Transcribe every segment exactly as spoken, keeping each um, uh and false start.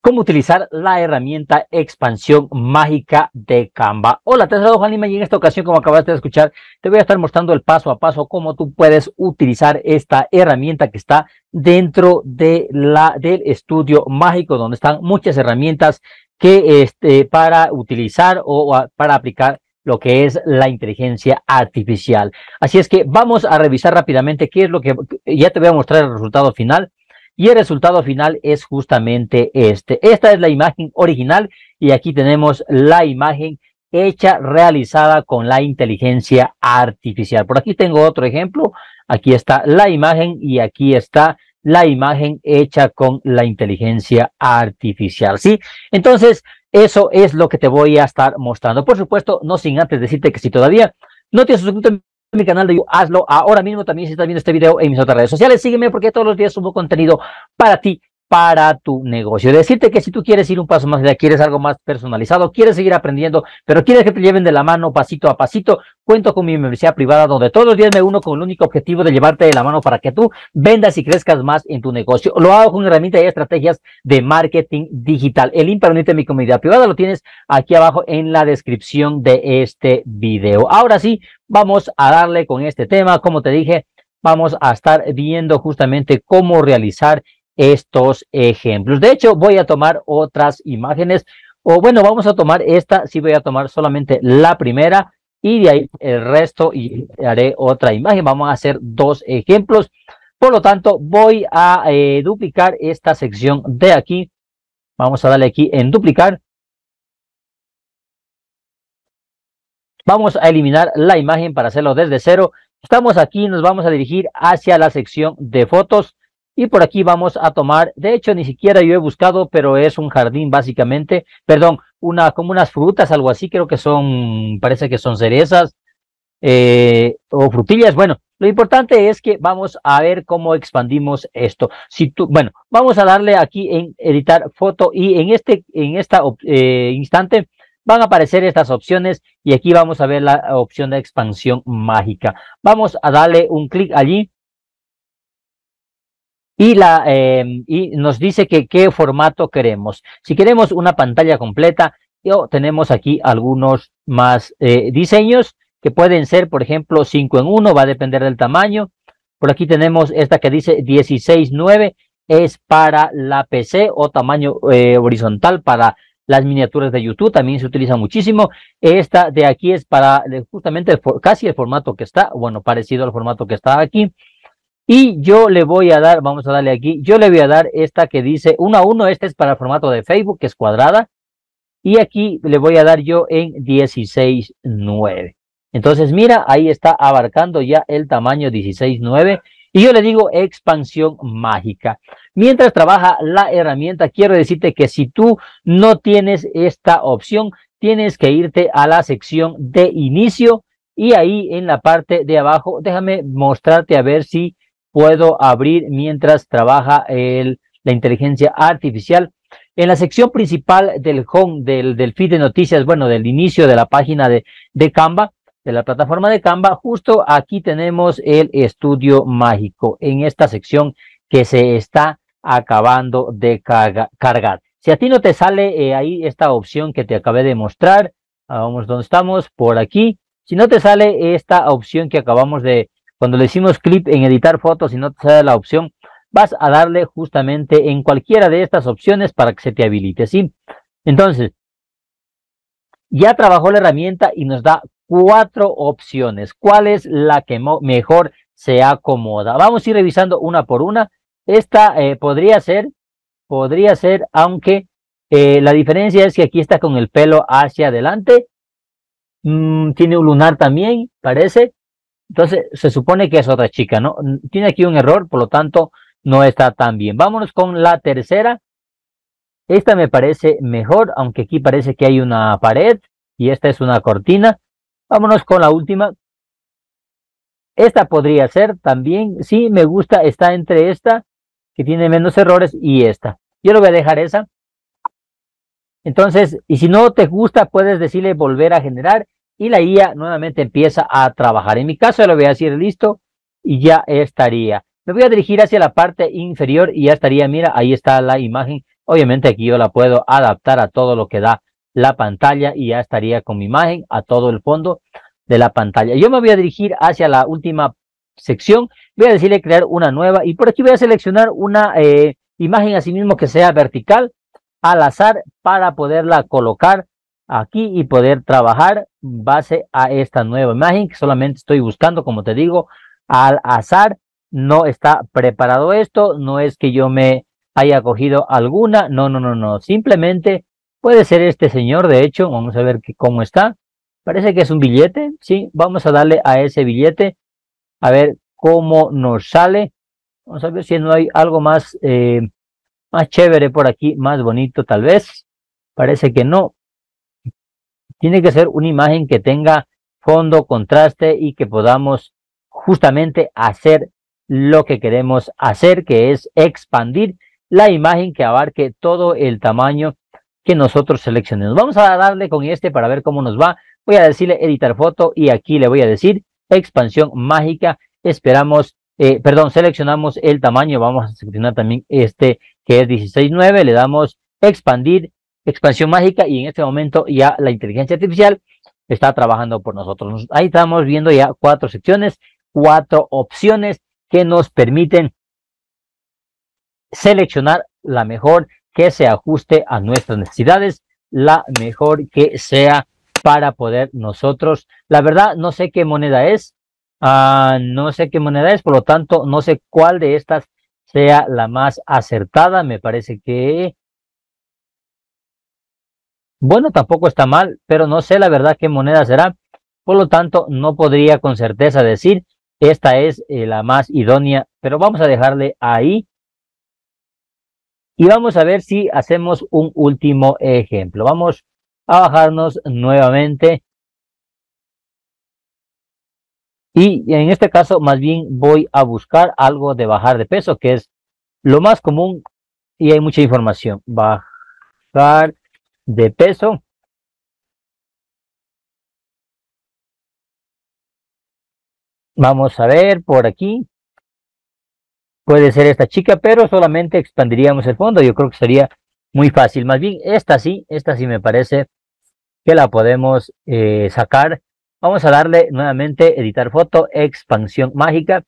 cómo utilizar la herramienta expansión mágica de Canva. Hola, te saludo Juan Lima y en esta ocasión, como acabaste de escuchar, te voy a estar mostrando el paso a paso cómo tú puedes utilizar esta herramienta que está dentro de la, del estudio mágico, donde están muchas herramientas que este, para utilizar o, o para aplicar lo que es la inteligencia artificial. Así es que vamos a revisar rápidamente qué es lo que ya te voy a mostrar el resultado final. Y el resultado final es justamente este. Esta es la imagen original y aquí tenemos la imagen hecha, realizada con la inteligencia artificial. Por aquí tengo otro ejemplo. Aquí está la imagen y aquí está la imagen hecha con la inteligencia artificial, ¿sí? Entonces, eso es lo que te voy a estar mostrando. Por supuesto, no sin antes decirte que si todavía no te has suscrito a mi canal de YouTube, hazlo ahora mismo. También si estás viendo este video en mis otras redes sociales, sígueme porque todos los días subo contenido para ti, para tu negocio. Decirte que si tú quieres ir un paso más allá, quieres algo más personalizado, quieres seguir aprendiendo, pero quieres que te lleven de la mano pasito a pasito, cuento con mi membresía privada donde todos los días me uno con el único objetivo de llevarte de la mano para que tú vendas y crezcas más en tu negocio. Lo hago con herramientas y estrategias de marketing digital. El link para unirte a mi comunidad privada lo tienes aquí abajo en la descripción de este video. Ahora sí, vamos a darle con este tema. Como te dije, vamos a estar viendo justamente cómo realizar estos ejemplos. De hecho, voy a tomar otras imágenes, o bueno, vamos a tomar esta, sí voy a tomar solamente la primera y de ahí el resto y haré otra imagen. Vamos a hacer dos ejemplos. Por lo tanto, voy a eh, duplicar esta sección de aquí. Vamos a darle aquí en duplicar. Vamos a eliminar la imagen para hacerlo desde cero. Estamos aquí, nos vamos a dirigir hacia la sección de fotos. Y por aquí vamos a tomar, de hecho ni siquiera yo he buscado, pero es un jardín básicamente, perdón, una como unas frutas, algo así, creo que son, parece que son cerezas eh, o frutillas. Bueno, lo importante es que vamos a ver cómo expandimos esto. Si tú, bueno, vamos a darle aquí en editar foto y en este, en esta eh, instante van a aparecer estas opciones y aquí vamos a ver la opción de expansión mágica. Vamos a darle un clic allí. Y, la, eh, y nos dice que qué formato queremos. Si queremos una pantalla completa, yo, tenemos aquí algunos más eh, diseños que pueden ser, por ejemplo, cinco en uno, va a depender del tamaño. Por aquí tenemos esta que dice dieciséis nueve, es para la P C o tamaño eh, horizontal para las miniaturas de YouTube, también se utiliza muchísimo. Esta de aquí es para justamente el, casi el formato que está, bueno, parecido al formato que está aquí. Y yo le voy a dar, vamos a darle aquí, yo le voy a dar esta que dice uno a uno, este es para el formato de Facebook, que es cuadrada. Y aquí le voy a dar yo en dieciséis nueve. Entonces, mira, ahí está abarcando ya el tamaño dieciséis nueve. Y yo le digo expansión mágica. Mientras trabaja la herramienta, quiero decirte que si tú no tienes esta opción, tienes que irte a la sección de inicio. Y ahí en la parte de abajo, déjame mostrarte a ver si puedo abrir mientras trabaja el, la inteligencia artificial. En la sección principal del home, del, del feed de noticias, bueno, del inicio de la página de, de Canva, de la plataforma de Canva, justo aquí tenemos el estudio mágico, en esta sección que se está acabando de carga, cargar. Si a ti no te sale eh, ahí esta opción que te acabé de mostrar, vamos donde estamos, por aquí. Si no te sale esta opción que acabamos de, cuando le hicimos clic en editar fotos y no te sale la opción, vas a darle justamente en cualquiera de estas opciones para que se te habilite, ¿sí? Entonces, ya trabajó la herramienta y nos da cuatro opciones. ¿Cuál es la que mejor se acomoda? Vamos a ir revisando una por una. Esta eh, podría ser, podría ser, aunque eh, la diferencia es que aquí está con el pelo hacia adelante. Mm, tiene un lunar también, parece. Entonces, se supone que es otra chica, ¿no? Tiene aquí un error, por lo tanto, no está tan bien. Vámonos con la tercera. Esta me parece mejor, aunque aquí parece que hay una pared y esta es una cortina. Vámonos con la última. Esta podría ser también, sí, me gusta, está entre esta, que tiene menos errores, y esta. Yo le voy a dejar esa. Entonces, y si no te gusta, puedes decirle volver a generar y la I A nuevamente empieza a trabajar. En mi caso le voy a decir listo y ya estaría. Me voy a dirigir hacia la parte inferior y ya estaría, mira, ahí está la imagen Obviamente aquí yo la puedo adaptar a todo lo que da la pantalla y ya estaría con mi imagen a todo el fondo de la pantalla. Yo me voy a dirigir hacia la última sección, voy a decirle crear una nueva y por aquí voy a seleccionar una eh, imagen así mismo que sea vertical al azar para poderla colocar aquí y poder trabajar base a esta nueva imagen que solamente estoy buscando, como te digo, al azar. No está preparado esto, no es que yo me haya cogido alguna, no, no, no, no, simplemente puede ser este señor, de hecho, vamos a ver que, cómo está, parece que es un billete, sí, vamos a darle a ese billete, a ver cómo nos sale, vamos a ver si no hay algo más, eh, más chévere por aquí, más bonito tal vez, parece que no, tiene que ser una imagen que tenga fondo, contraste y que podamos justamente hacer lo que queremos hacer, que es expandir la imagen que abarque todo el tamaño que nosotros seleccionemos. Vamos a darle con este para ver cómo nos va. Voy a decirle editar foto y aquí le voy a decir expansión mágica. Esperamos, eh, perdón, seleccionamos el tamaño. Vamos a seleccionar también este que es dieciséis nueve. Le damos expandir, expansión mágica y en este momento ya la inteligencia artificial está trabajando por nosotros. Ahí estamos viendo ya cuatro secciones, cuatro opciones que nos permiten seleccionar la mejor que se ajuste a nuestras necesidades, la mejor que sea para poder nosotros. La verdad, no sé qué moneda es, uh, no sé qué moneda es, por lo tanto, no sé cuál de estas sea la más acertada. Me parece que, bueno, tampoco está mal, pero no sé la verdad qué moneda será. Por lo tanto, no podría con certeza decir esta es eh, la más idónea, pero vamos a dejarle ahí. Y vamos a ver si hacemos un último ejemplo. Vamos a bajarnos nuevamente. Y en este caso, más bien voy a buscar algo de bajar de peso, que es lo más común y hay mucha información. Bajar de peso. Vamos a ver por aquí. Puede ser esta chica, pero solamente expandiríamos el fondo. Yo creo que sería muy fácil. Más bien, esta sí, esta sí me parece que la podemos eh, sacar. Vamos a darle nuevamente editar foto, expansión mágica.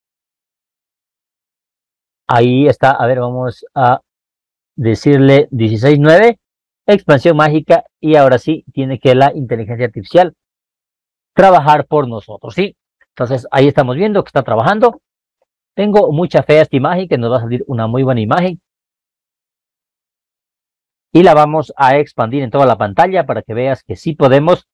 Ahí está. A ver, vamos a decirle dieciséis nueve, expansión mágica. Y ahora sí, tiene que la inteligencia artificial trabajar por nosotros, ¿sí? Entonces, ahí estamos viendo que está trabajando. Tengo mucha fe a esta imagen, que nos va a salir una muy buena imagen. Y la vamos a expandir en toda la pantalla para que veas que sí podemos.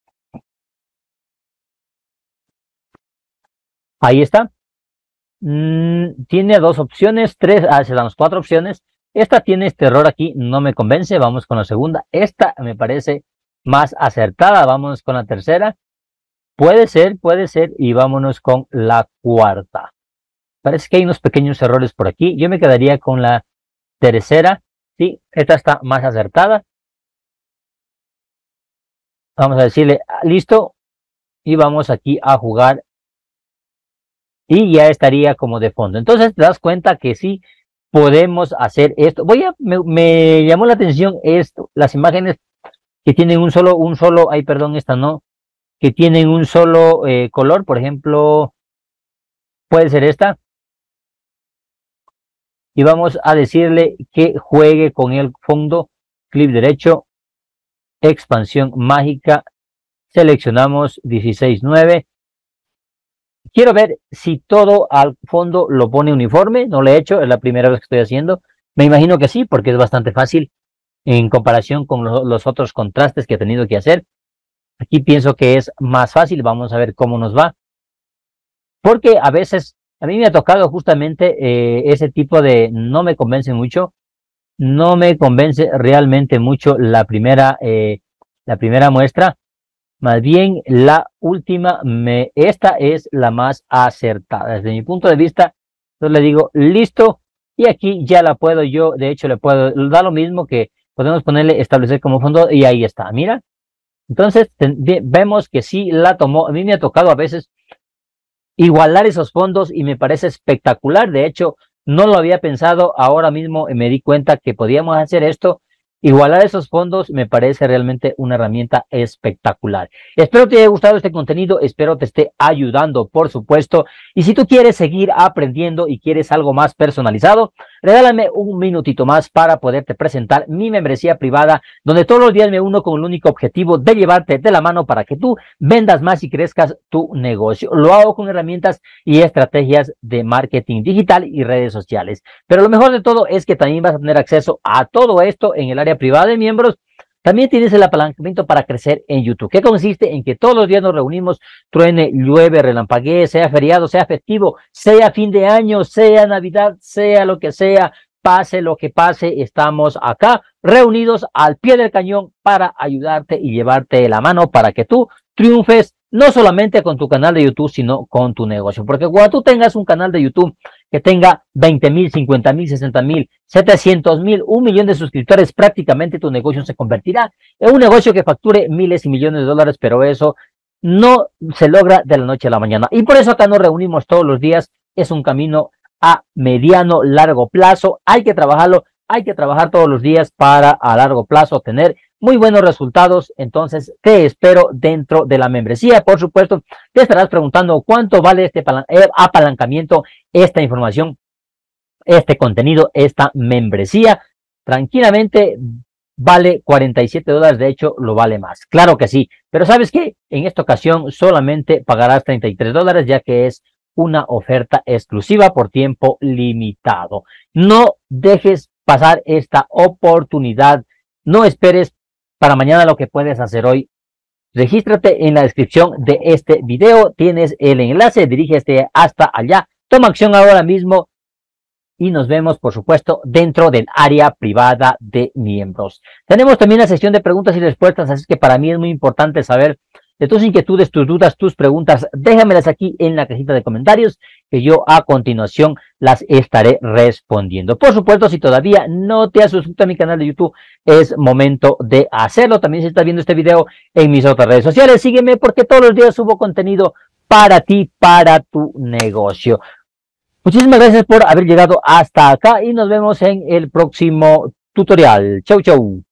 Ahí está. Mm, tiene dos opciones, tres, ah, se dan cuatro opciones. Esta tiene este error aquí, no me convence. Vamos con la segunda. Esta me parece más acertada. Vamos con la tercera. Puede ser, puede ser. Y vámonos con la cuarta. Parece que hay unos pequeños errores por aquí. Yo me quedaría con la tercera. Sí, esta está más acertada. Vamos a decirle listo. Y vamos aquí a jugar. Y ya estaría como de fondo. Entonces te das cuenta que sí podemos hacer esto. Voy a, me, me llamó la atención esto, las imágenes que tienen un solo, un solo, ay perdón, esta no, que tienen un solo eh, color, por ejemplo, puede ser esta. Y vamos a decirle que juegue con el fondo, clic derecho, expansión mágica, seleccionamos dieciséis nueve. Quiero ver si todo al fondo lo pone uniforme. No lo he hecho, es la primera vez que estoy haciendo. Me imagino que sí, porque es bastante fácil en comparación con lo, los otros contrastes que he tenido que hacer. Aquí pienso que es más fácil. Vamos a ver cómo nos va. Porque a veces, a mí me ha tocado justamente eh, ese tipo de, no me convence mucho. No me convence realmente mucho la primera, eh, la primera muestra. Más bien la última, me, esta es la más acertada desde mi punto de vista. Entonces le digo listo y aquí ya la puedo yo, de hecho le puedo, da lo mismo que podemos ponerle establecer como fondo y ahí está, mira. Entonces vemos que sí la tomó. A mí me ha tocado a veces igualar esos fondos y me parece espectacular. De hecho, no lo había pensado, ahora mismo me di cuenta que podíamos hacer esto. Igualar esos fondos me parece realmente una herramienta espectacular. Espero te haya gustado este contenido, espero te esté ayudando, por supuesto. Y si tú quieres seguir aprendiendo y quieres algo más personalizado, regálame un minutito más para poderte presentar mi membresía privada, donde todos los días me uno con el único objetivo de llevarte de la mano para que tú vendas más y crezcas tu negocio. Lo hago con herramientas y estrategias de marketing digital y redes sociales. Pero lo mejor de todo es que también vas a tener acceso a todo esto en el área privada de miembros. También tienes el apalancamiento para crecer en YouTube, que consiste en que todos los días nos reunimos, truene, llueve, relampaguee, sea feriado, sea festivo, sea fin de año, sea Navidad, sea lo que sea, pase lo que pase, estamos acá reunidos al pie del cañón para ayudarte y llevarte de la mano para que tú triunfes no solamente con tu canal de YouTube, sino con tu negocio. Porque cuando tú tengas un canal de YouTube que tenga veinte mil, cincuenta mil, sesenta mil, setecientos mil, un millón de suscriptores, prácticamente tu negocio se convertirá en un negocio que facture miles y millones de dólares, pero eso no se logra de la noche a la mañana. Y por eso acá nos reunimos todos los días. Es un camino a mediano, largo plazo. Hay que trabajarlo, hay que trabajar todos los días para a largo plazo tener muy buenos resultados. Entonces te espero dentro de la membresía. Por supuesto, te estarás preguntando cuánto vale este apalancamiento, esta información, este contenido, esta membresía. Tranquilamente vale cuarenta y siete dólares, de hecho lo vale más. Claro que sí, pero ¿sabes qué? En esta ocasión solamente pagarás treinta y tres dólares, ya que es una oferta exclusiva por tiempo limitado. No dejes pasar esta oportunidad. No esperes para mañana lo que puedes hacer hoy. Regístrate en la descripción de este video. Tienes el enlace, dirígete hasta allá. Toma acción ahora mismo y nos vemos, por supuesto, dentro del área privada de miembros. Tenemos también la sección de preguntas y respuestas, así que para mí es muy importante saber de tus inquietudes, tus dudas, tus preguntas. Déjamelas aquí en la cajita de comentarios, que yo a continuación las estaré respondiendo. Por supuesto, si todavía no te has suscrito a mi canal de YouTube, es momento de hacerlo. También si estás viendo este video en mis otras redes sociales, sígueme porque todos los días subo contenido para ti, para tu negocio. Muchísimas gracias por haber llegado hasta acá y nos vemos en el próximo tutorial. Chau, chau.